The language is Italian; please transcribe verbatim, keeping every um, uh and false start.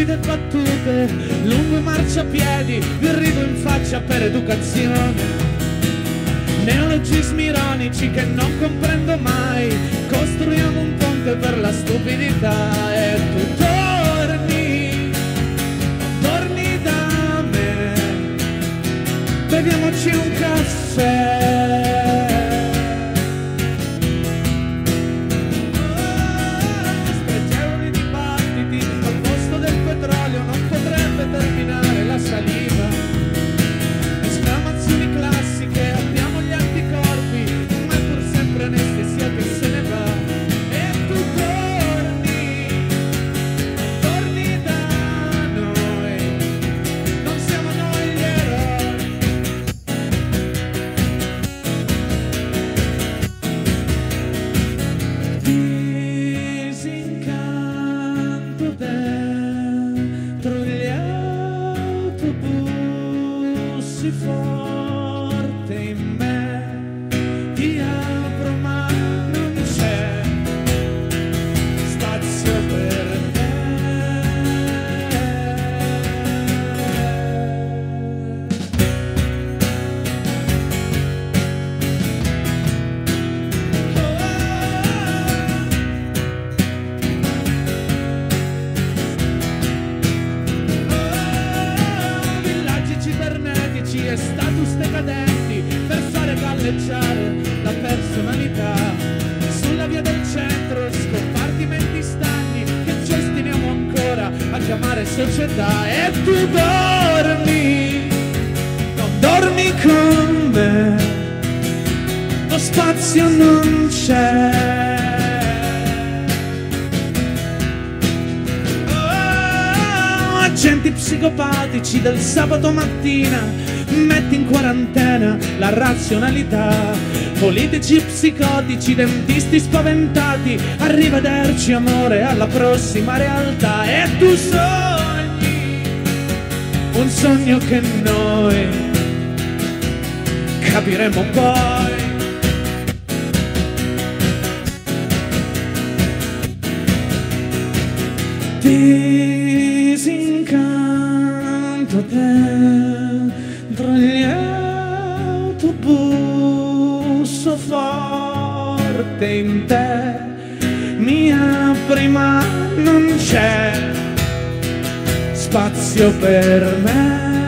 stupide battute lungo i marciapiedi, vi rido in faccia per educazione. Neologismi ironici che non comprendo mai, costruiamo un ponte per la stupidità. E tu torni, torni da me, beviamoci un caffè. Spregevoli dibattiti, al posto del petrolio non potrebbe terminare la saliva. Esclamazioni classiche, abbiamo gli anticorpi, ma è pur sempre anestesia che se ne va. E tu torni, torni da noi, non siamo noi gli eroi. Disincanto dentro gli autobus, forte in me, ti apro ma non c'è spazio per te. Oh, villaggi cibernetici e status decadenti per fare galleggiare la personalità. Sulla via del centro scompartimenti stagni che ci ostiniamo ancora a chiamare società. E tu dormi, non dormi con me, lo spazio non c'è. Oh, agenti psicopatici del sabato mattina, metti in quarantena la razionalità. Politici psicotici, dentisti spaventati, arrivederci amore, alla prossima realtà. E tu sogni un sogno che noi capiremo poi. Disincanto dentro gli autobus, forte in te, mi apri ma non c'è spazio per me.